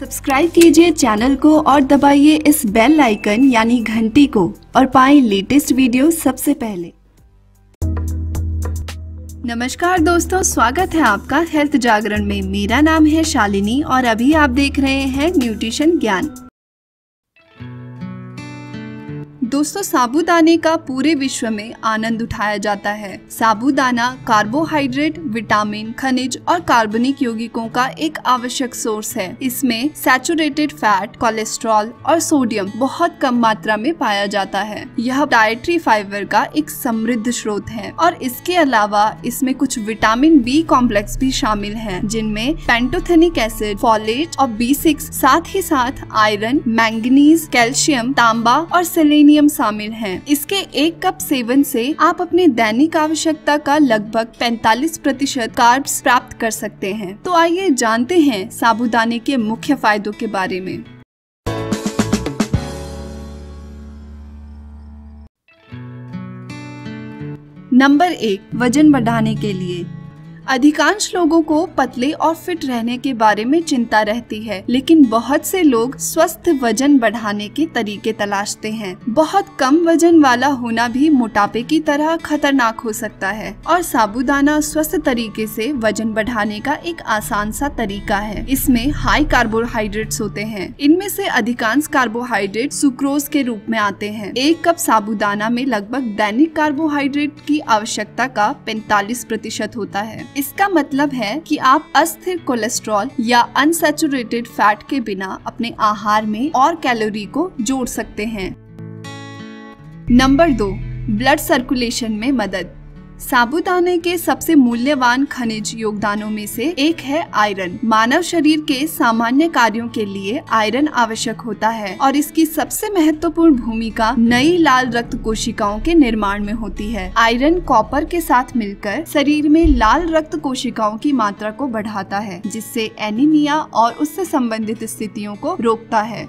Subscribe कीजिए channel को और दबाइए इस बेल आइकन यानी घंटी को और पाएं लेटेस्ट वीडियो सबसे पहले। नमस्कार दोस्तों, स्वागत है आपका हेल्थ जागरण में। मेरा नाम है शालिनी और अभी आप देख रहे हैं न्यूट्रिशन ज्ञान। दोस्तों, साबूदाने का पूरे विश्व में आनंद उठाया जाता है। साबूदाना कार्बोहाइड्रेट, विटामिन, खनिज और कार्बनिक यौगिकों का एक आवश्यक सोर्स है। इसमें सैचुरेटेड फैट, कोलेस्ट्रॉल और सोडियम बहुत कम मात्रा में पाया जाता है। यह डाइटरी फाइबर का एक समृद्ध स्रोत है और इसके अलावा इसमें कुछ विटामिन बी कॉम्प्लेक्स भी शामिल हैं, जिनमें पेंटोथेनिक एसिड, फोलेट और B6, साथ ही साथ आयरन, मैंगनीज, कैल्शियम, तांबा और सेलेनियम शामिल हैं। इसके 1 कप सेवन से आप अपनी दैनिक आवश्यकता का लगभग 45% कार्ब्स प्राप्त कर सकते हैं। तो आइए जानते हैं साबूदाने के मुख्य फायदों के बारे में। नंबर 1, वजन बढ़ाने के लिए। अधिकांश लोगों को पतले और फिट रहने के बारे में चिंता रहती है, लेकिन बहुत से लोग स्वस्थ वजन बढ़ाने के तरीके तलाशते हैं। बहुत कम वजन वाला होना भी मोटापे की तरह खतरनाक हो सकता है और साबूदाना स्वस्थ तरीके से वजन बढ़ाने का एक आसान सा तरीका है। इसमें हाई कार्बोहाइड्रेट्स होते हैं। इनमें से अधिकांश कार्बोहाइड्रेट सुक्रोज के रूप में आते हैं। 1 कप साबूदाना में लगभग दैनिक कार्बोहाइड्रेट की आवश्यकता का 45% होता है। इसका मतलब है कि आप अस्थिर कोलेस्ट्रॉल या अनसैचुरेटेड फैट के बिना अपने आहार में और कैलोरी को जोड़ सकते हैं। नंबर 2, ब्लड सर्कुलेशन में मदद। साबूदाने के सबसे मूल्यवान खनिज योगदानों में से एक है आयरन। मानव शरीर के सामान्य कार्यों के लिए आयरन आवश्यक होता है और इसकी सबसे महत्वपूर्ण भूमिका नई लाल रक्त कोशिकाओं के निर्माण में होती है। आयरन कॉपर के साथ मिलकर शरीर में लाल रक्त कोशिकाओं की मात्रा को बढ़ाता है, जिससे एनीमिया और उससे संबंधित स्थितियों को रोकता है।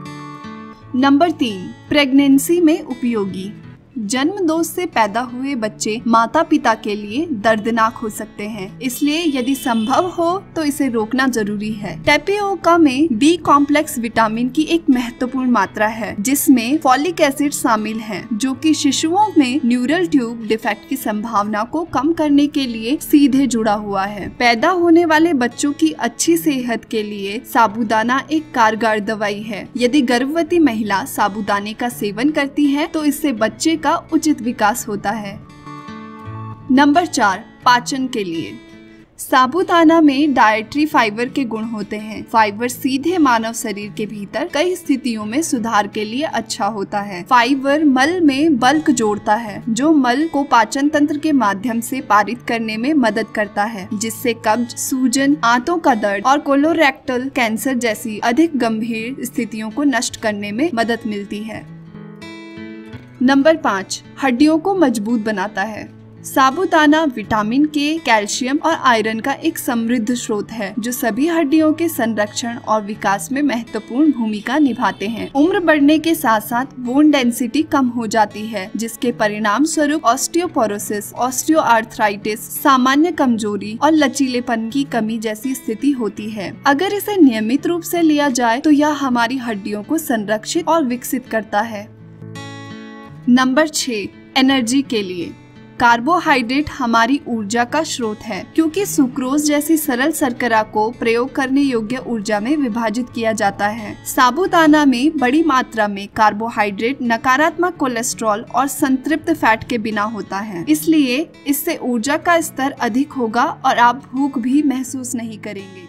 नंबर 3, प्रेगनेंसी में उपयोगी। जन्म दोष से पैदा हुए बच्चे माता पिता के लिए दर्दनाक हो सकते हैं, इसलिए यदि संभव हो तो इसे रोकना जरूरी है। टेपियोका में बी कॉम्प्लेक्स विटामिन की एक महत्वपूर्ण मात्रा है, जिसमें फॉलिक एसिड शामिल है, जो कि शिशुओं में न्यूरल ट्यूब डिफेक्ट की संभावना को कम करने के लिए सीधे जुड़ा हुआ है। पैदा होने वाले बच्चों की अच्छी सेहत के लिए साबूदाना एक कारगर दवाई है। यदि गर्भवती महिला साबूदाने का सेवन करती है तो इससे बच्चे का उचित विकास होता है। नंबर 4, पाचन के लिए। साबूदाना में डाइटरी फाइबर के गुण होते हैं। फाइबर सीधे मानव शरीर के भीतर कई स्थितियों में सुधार के लिए अच्छा होता है। फाइबर मल में बल्क जोड़ता है, जो मल को पाचन तंत्र के माध्यम से पारित करने में मदद करता है, जिससे कब्ज, सूजन, आंतों का दर्द और कोलोरेक्टल कैंसर जैसी अधिक गंभीर स्थितियों को नष्ट करने में मदद मिलती है। नंबर 5, हड्डियों को मजबूत बनाता है। साबूदाना विटामिन के, कैल्शियम और आयरन का एक समृद्ध स्रोत है, जो सभी हड्डियों के संरक्षण और विकास में महत्वपूर्ण भूमिका निभाते हैं। उम्र बढ़ने के साथ साथ बोन डेंसिटी कम हो जाती है, जिसके परिणाम स्वरूप ऑस्टियोपोरोसिस, ऑस्टियोआर्थराइटिस, सामान्य कमजोरी और लचीलेपन की कमी जैसी स्थिति होती है। अगर इसे नियमित रूप से लिया जाए तो यह हमारी हड्डियों को संरक्षित और विकसित करता है। नंबर 6, एनर्जी के लिए। कार्बोहाइड्रेट हमारी ऊर्जा का स्रोत है, क्योंकि सुक्रोज जैसी सरल शर्करा को प्रयोग करने योग्य ऊर्जा में विभाजित किया जाता है। साबूदाना में बड़ी मात्रा में कार्बोहाइड्रेट नकारात्मक कोलेस्ट्रॉल और संतृप्त फैट के बिना होता है, इसलिए इससे ऊर्जा का स्तर अधिक होगा और आप भूख भी महसूस नहीं करेंगे।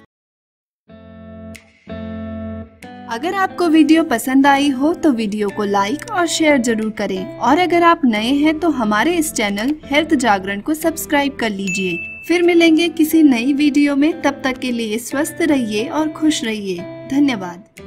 अगर आपको वीडियो पसंद आई हो तो वीडियो को लाइक और शेयर जरूर करें और अगर आप नए हैं तो हमारे इस चैनल हेल्थ जागरण को सब्सक्राइब कर लीजिए। फिर मिलेंगे किसी नई वीडियो में, तब तक के लिए स्वस्थ रहिए और खुश रहिए। धन्यवाद।